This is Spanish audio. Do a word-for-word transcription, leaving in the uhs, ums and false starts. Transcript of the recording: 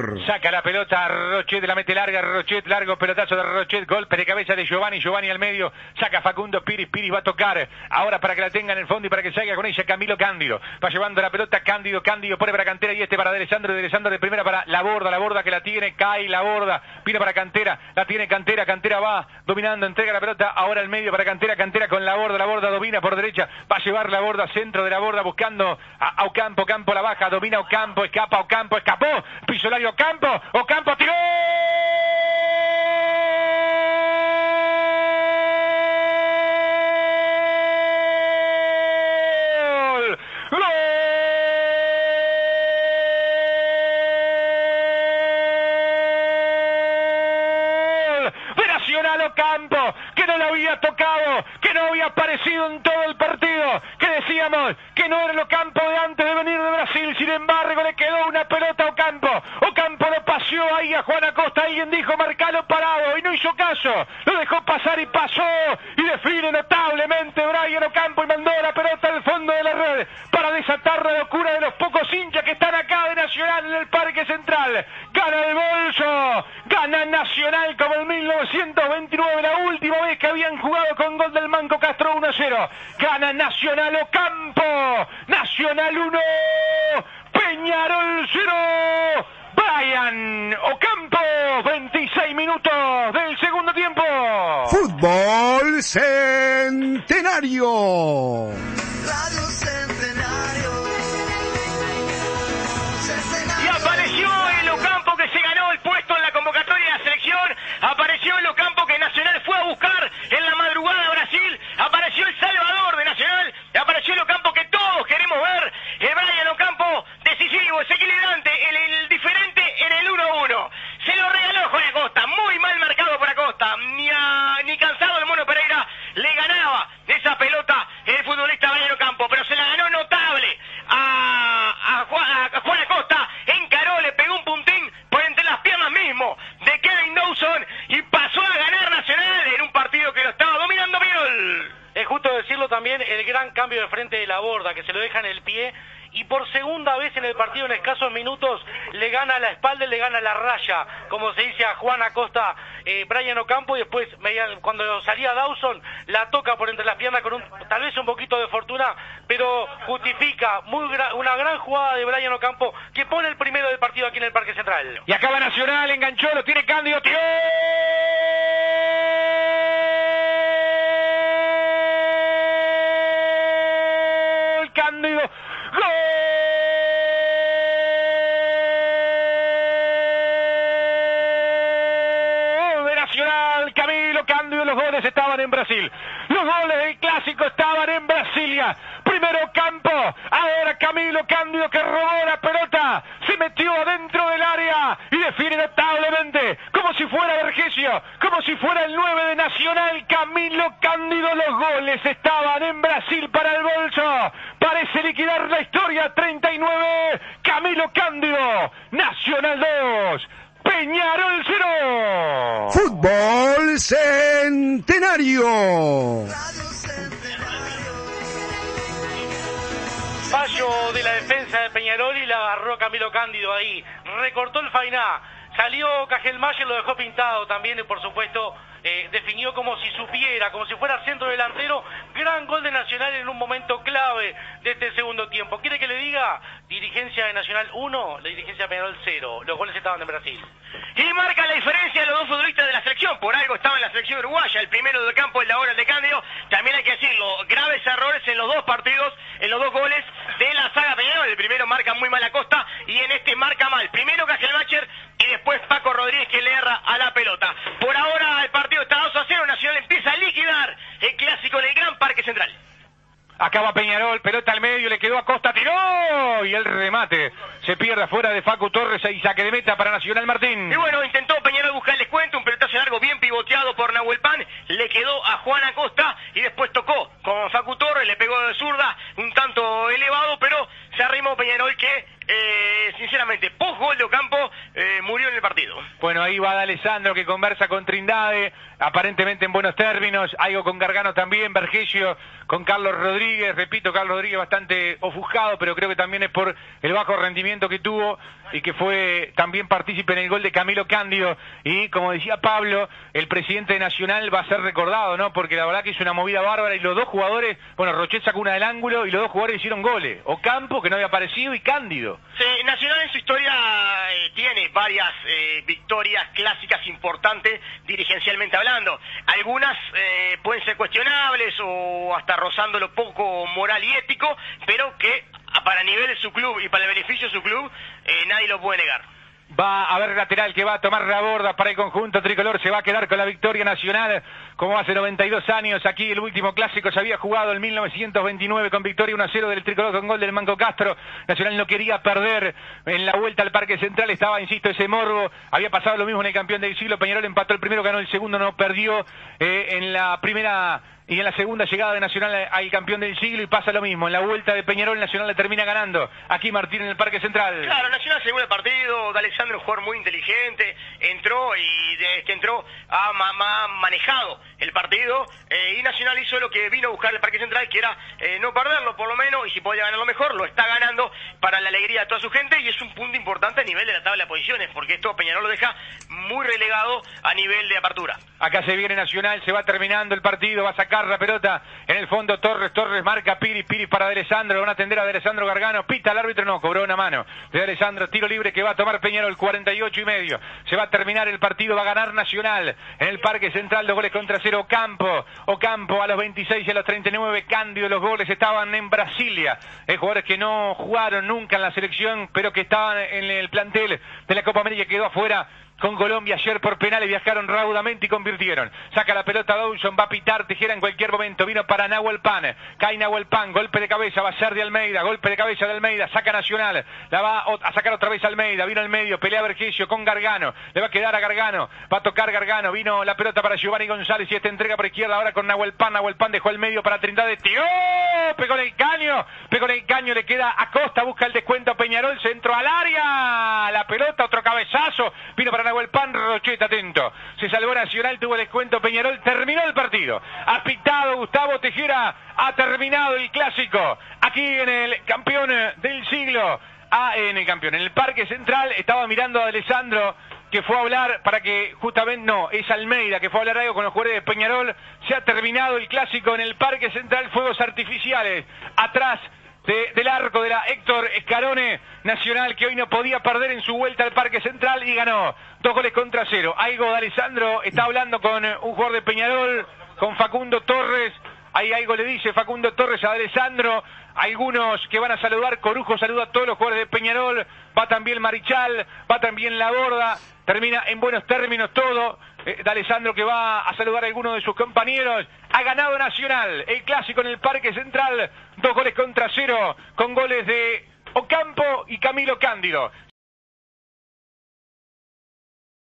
Saca la pelota, Rochet la mete larga, Rochet, largo pelotazo de Rochet, golpe de cabeza de Giovanni, Giovanni al medio, saca Facundo Piris, Piris va a tocar, ahora para que la tenga en el fondo y para que salga con ella Camilo Cándido, va llevando la pelota Cándido, Cándido pone para Cantera y este para De Alessandro, De Alessandro de primera para La Borda, La Borda que la tiene, cae La Borda, viene para Cantera, la tiene Cantera, Cantera va dominando, entrega la pelota, ahora al medio para Cantera, Cantera con La Borda, La Borda domina por derecha, va a llevar La Borda, centro de La Borda buscando a, a Ocampo, Campo la baja, domina Ocampo, escapa Ocampo, escapó, Pisolario Ocampo, Ocampo tiró. ¡Gol! ¡Gol! De Nacional Ocampo, que no lo había tocado, que no había aparecido en todo el partido, que decíamos que no era el Ocampo de antes de venir de Brasil, sin embargo le quedó una pelota a Ocampo, Ocampo lo paseó ahí a Juan Acosta, alguien dijo marcalo parado y no hizo caso, lo dejó pasar y pasó y define notablemente Brian Ocampo y mandó la pelota al fondo de la red para desatar la locura de los pocos hinchas que están acá de Nacional en el Parque Central. Gana el bolso, gana Nacional como en mil novecientos veintinueve, la última vez que habían jugado con gol del Manco Castro uno a cero. Gana Nacional Ocampo, Nacional uno, Peñarol cero. Brian Ocampo, veintiséis minutos del segundo tiempo. Fútbol Centenario. Radio Centenario. Y apareció el Ocampo que se ganó el puesto en la convocatoria de la selección. Apareció el Ocampo que Nacional fue a buscar en la madrugada a Brasil. Apareció el Salvador de Nacional. Apareció el Ocampo que todos queremos ver. El Brian Ocampo, decisivo, desequilibrante, el, el diferente en el uno a uno. Se lo regaló Juan Acosta, muy mal marcado por Acosta. Ni, a, ni cansado el Mono Pereira le ganaba esa pelota el futbolista Brian Ocampo, pero se la ganó notable a, a, Juan, a Juan Acosta. Encaró, le pegó un puntín por entre las piernas mismo de Kevin Dawson y pasó a ganar Nacional en un partido que lo estaba dominando Viol. Es justo decirlo también, el gran cambio de frente de La Borda, que se lo deja en el pie, y por segunda vez en el partido en escasos minutos le gana la espalda y le gana la raya, como se dice a Juan Acosta, eh, Brian Ocampo, y después cuando salía Dawson la toca por entre las piernas con un, tal vez un poquito de fortuna, pero justifica muy gra una gran jugada de Brian Ocampo que pone el primero del partido aquí en el Parque Central. Y acaba Nacional, enganchó, lo tiene Cándido, tiró. Cándido, ¡gol! De Nacional, Camilo Cándido, los goles estaban en Brasil. Los goles del clásico estaban en Brasilia. Primero Campo, ahora Camilo Cándido que robó la pelota, se metió adentro del área y define notablemente, como si fuera Vergesio, como si fuera el nueve de Nacional, Camilo Cándido. Los goles estaban en Brasil para el bolso. Parece liquidar la historia. Treinta y nueve, Camilo Cándido, Nacional dos, Peñarol cero. Fútbol Centenario. Fallo de la defensa de Peñarol y la agarró Camilo Cándido ahí. Recortó el Fainá. Salió Cajelmayer, lo dejó pintado también y por supuesto eh, definió como si supiera, como si fuera centro delantero. Gran gol de Nacional en un momento clave de este segundo tiempo. ¿Quiere que le diga? Dirigencia de Nacional uno, la dirigencia de Peñarol cero. Los goles estaban en Brasil. Y marca la diferencia de los dos futbolistas de la selección. Por algo estaba en la selección uruguaya. El primero del campo, el de ahora, el de Cándido. También hay que decirlo, graves errores en los dos partidos, en los dos goles de la saga Peñarol. El primero marca muy mal Acosta y en este marca mal. Primero Cajelmacher y después Paco Rodríguez que le erra a la pelota. Por ahora el partido está dos a cero. Nacional empieza a liquidar el clásico del Gran Parque Central. Acaba Peñarol, pelota al medio, le quedó a Costa, tiró y el remate se pierde afuera de Facu Torres y saque de meta para Nacional Martín. Y bueno, intentó Peñarol buscar el descuento, un pelotazo largo bien pivoteado por Nahuel Pan, le quedó a Juan Acosta y después tocó con Facu Torres, le pegó de zurda, un tanto elevado, pero se arrimó Peñarol que, eh, sinceramente, post gol de Ocampo, eh, murió en el partido. Bueno, ahí va D'Alessandro que conversa con Trindade, aparentemente en buenos términos, algo con Gargano también, Vergesio con Carlos Rodríguez, repito, Carlos Rodríguez bastante ofuscado, pero creo que también es por el bajo rendimiento que tuvo y que fue también partícipe en el gol de Camilo Cándido, y como decía Pablo, el presidente de Nacional va a ser recordado, ¿no? Porque la verdad que hizo una movida bárbara y los dos jugadores, bueno, Rochet sacó una del ángulo y los dos jugadores hicieron goles, Ocampo que no había aparecido y Cándido. Sí, Nacional en su historia eh, tiene varias eh, victorias clásicas importantes dirigencialmente hablando. Algunas eh, pueden ser cuestionables o hasta rozando lo poco moral y ético, pero que para nivel de su club y para el beneficio de su club eh, nadie lo puede negar. Va a haber lateral que va a tomar la borda para el conjunto tricolor, se va a quedar con la victoria Nacional, como hace noventa y dos años, aquí el último clásico se había jugado en mil novecientos veintinueve con victoria uno a cero del tricolor con gol del Manco Castro. Nacional no quería perder en la vuelta al Parque Central, estaba, insisto, ese morbo, había pasado lo mismo en el campeón del siglo, Peñarol empató el primero, ganó el segundo, no perdió eh, en la primera y en la segunda llegada de Nacional al campeón del siglo, y pasa lo mismo, en la vuelta de Peñarol Nacional le termina ganando, aquí Martín en el Parque Central. Claro, Nacional según el partido, D'Alessandro un jugador muy inteligente, entró y desde que entró ha, ma, ma, manejado el partido, eh, y Nacional hizo lo que vino a buscar el Parque Central, que era eh, no perderlo por lo menos, y si podía ganarlo mejor, lo está ganando para la alegría de toda su gente, y es un punto importante a nivel de la tabla de posiciones, porque esto Peñarol lo deja muy relegado a nivel de apertura. Acá se viene Nacional, se va terminando el partido, va a sacar la pelota en el fondo Torres, Torres marca Piris, Piris para D'Alessandro, van a atender a D'Alessandro Gargano, pita el árbitro, no, cobró una mano de D'Alessandro, tiro libre que va a tomar Peñarol, cuarenta y ocho y medio, se va a terminar el partido, va a ganar Nacional en el Parque Central, dos goles contra cero, Ocampo, Ocampo a los veintiséis y a los treinta y nueve, Cándido, los goles estaban en Brasilia, eh, jugadores que no jugaron nunca en la selección, pero que estaban en el plantel de la Copa América, quedó afuera con Colombia ayer por penales, viajaron raudamente y convirtieron. Saca la pelota Dawson, va a pitar Tejera en cualquier momento, vino para Nahuel Pan, cae Nahuel Pan, golpe de cabeza, va a ser de Almeida, golpe de cabeza de Almeida, saca Nacional, la va a sacar otra vez Almeida, vino al medio, pelea Vergesio con Gargano, le va a quedar a Gargano, va a tocar Gargano, vino la pelota para Giovanni González y esta entrega por izquierda ahora con Nahuel Pan, Nahuel Pan dejó el medio para Trindade, tiró, pegó en el caño, pegó en el caño, le queda a Costa, busca el descuento Peñarol, centro al área, la pelota, otro cabezazo, vino para Nahuel Pan, Rochet atento, se salvó Nacional, tuvo descuento Peñarol, terminó el partido, ha pitado Gustavo Tejera, ha terminado el clásico, aquí en el campeón del siglo, ah, en el campeón, en el Parque Central, estaba mirando a D'Alessandro, que fue a hablar para que justamente, no, es Almeida, que fue a hablar algo con los jugadores de Peñarol, se ha terminado el clásico en el Parque Central, fuegos artificiales, atrás, De, del arco de la Héctor Escarone, Nacional que hoy no podía perder en su vuelta al Parque Central y ganó dos goles contra cero. Algo D'Alessandro está hablando con un jugador de Peñarol, con Facundo Torres, ahí algo le dice Facundo Torres a D'Alessandro, algunos que van a saludar, Corujo saluda a todos los jugadores de Peñarol, va también Marichal, va también La Borda, termina en buenos términos todo, eh, D'Alessandro que va a saludar a algunos de sus compañeros, ha ganado Nacional, el clásico en el Parque Central, dos goles contra cero, con goles de Ocampo y Camilo Cándido.